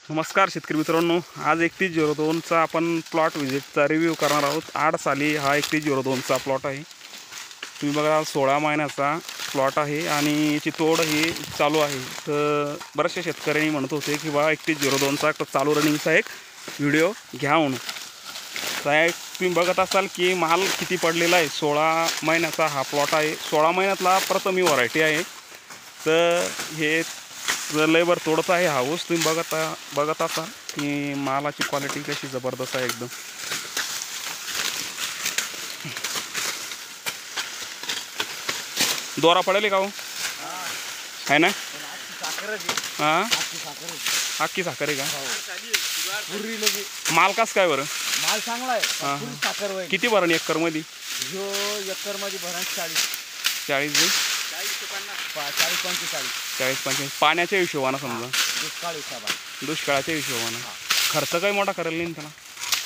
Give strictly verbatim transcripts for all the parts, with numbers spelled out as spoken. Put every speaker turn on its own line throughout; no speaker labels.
नमस्कार शेतकरी मित्रांनो, आज एकतीस झिरो दोनचा आपण प्लॉट व्हिजिटचा रिव्ह्यू करणार आहोत। आठ साली हा एकतीस झिरो दोनचा प्लॉट आहे। तुम्ही बघा सोळा महिन्याचा प्लॉट आहे आणि याची तोड ही चालू आहे। तर बरेचशा शेतकऱ्यांनी म्हणत होते की बा एकतीस झिरो दोनचा चालू रनिंगचा एक व्हिडिओ घ्या म्हणून। तर तुम्ही बघत असाल की माल किती पडलेला आहे। सोळा महिन्याचा हा प्लॉट आहे। सोळा महिन्यातला प्रथम ही व्हरायटी आहे। तर हे लयभर तोडत आहे हा ऊस। तुम्ही बघत बघत असाल की मालाची क्वालिटी कशी जबरदस्त आहे एकदम। दोरा पडेल का हो आहे ना? हां अख्खी साखर आहे का? माल कस काय बरं?
माल चांगला आहे। साखर होईल
किती भरण एकर मध्ये?
जो एकर मध्ये भरण चाळीस
चाळीस दे
चाळीस पंचेचाळीस
चाळीस पंचवीस पाण्याच्या हिशोबानं समजा
दुष्काळ हिसाबाने
दुष्काळाच्या हिशोबानं खर्च काही मोठा करेल नाही त्याला।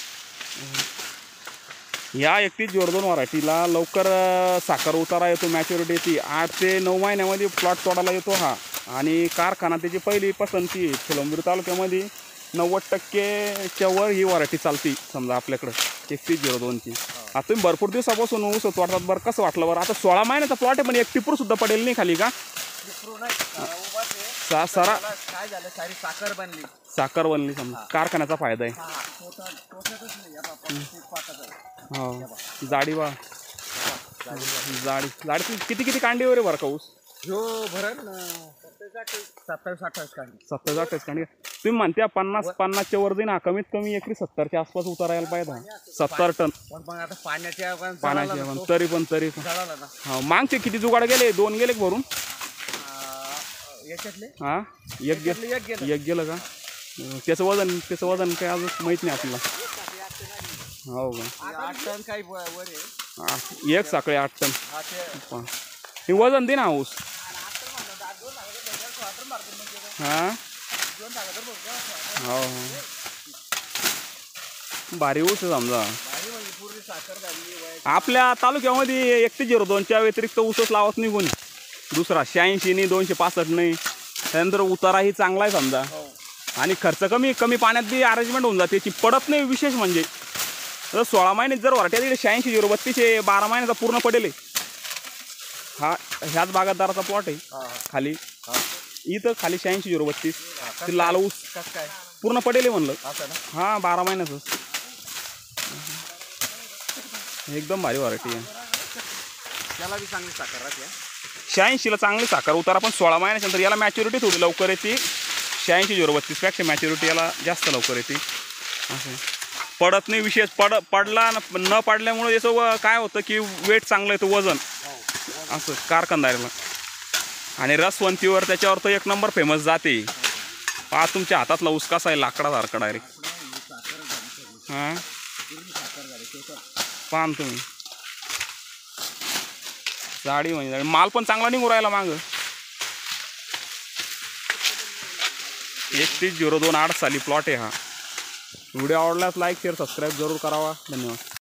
या एकतीस झिरो दोन व्हरायटीला लवकर साखर उतारा येतो, मॅच्युरिटी येते। आठ ते नऊ महिन्यामध्ये प्लॉट तोडायला येतो हा। आणि कारखाना त्याची पहिली पसंती आहे। फुलंब्री तालुक्यामध्ये नव्वद टक्केच्या वर ही व्हरायटी चालती समजा आपल्याकडं एकतीस झिरो दोनची। आता तुम्ही भरपूर दिवसापासून ऊस तोडतात बरं, कसं वाटलं बरं? आता सोळा महिन्याचा प्लॉट आहे पण एक टिपूर सुद्धा पडेल नाही खाली का? सा सारा
काय झालं, सारी साखर बनली
साखर बनली समजा, कारखान्याचा फायदा आहे। हो जाडी बा जाडी जाडी किती किती कांडीवर आहे बरं का ऊस?
जो भरण सत्तावीस अठ्ठावीस कांडी
सत्तावीस अठ्ठावीस कांडी। तुम्ही म्हणते पन्नास पन्नासच्या वर देईन, कमीत कमी एकरी सत्तरच्या आसपास उतारायला पाहिजे। सत्तर टन
पण आता पाण्याच्या
पाण्याचे पण तरी पण तरी पण
जळाला ना।
हा मागचे किती जुगाड गेले? दोन गेले भरून?
याच्यातले
हा एक गेलं एक गेलं का? त्याचं वजन त्याचं वजन काय अजून माहित नाही आपल्याला। हो का?
आठ टन काही वर आहे,
एक साखळी आठ टन। हे वजन दे ना ऊस। हां हो भारी ऊस आहे समजा। आपल्या तालुक्यामध्ये एकतीस झिरो दोनच्या व्यतिरिक्त ऊसच लावत नाही कोणी दुसरा। शहाऐंशी नाही, दोनशे पासष्ट नाही। त्यानंतर उताराही चांगला आहे समजा आणि खर्च कमी कमी पाण्यात बी अरेंजमेंट होऊन जाते, ती पडत नाही। विशेष म्हणजे जर सोळा महिन्यात जर व्हरायटी तिकडे शहाऐंशी झिरो बत्तीसशे बारा महिन्याचा पूर्ण पडेल हा। ह्याच बागायतदाराचा प्लॉट आहे खाली, इथं खाली शहाऐंशी झिरो बत्तीस लाल ऊस पूर्ण पडेल म्हणलं। हा बारा महिन्याचं एकदम भारी व्हरायटी आहे।
त्याला बी चांगली साखर राहते।
शहाऐंशीला चांगली साखर उतारा, पण सोळा महिन्यानंतर याला मॅच्युरिटी थोडी लवकर येते। शहाऐंशी झिरो बत्तीसपेक्षा मॅच्युरिटी याला जास्त लवकर येते। असं पडत नाही विशेष। पड पडला न पडल्यामुळे याचं काय होतं की वेट चांगलं येतं, वजन असं कारखानदारीला। आणि रसवंतीवर त्याच्यावर तर एक नंबर फेमस जाते। पहा तुमच्या हातातला ऊस कसा आहे, लाकडासारखा डायरेक्ट। हां पहा तुम्ही जाडी म्हणजे माल पण चांगला निघून राहिला मागं। एकतीस झिरो दोन आठ साली प्लॉट आहे हा। व्हिडिओ आवडल्यास लाईक शेअर सबस्क्राईब जरूर करावा। धन्यवाद।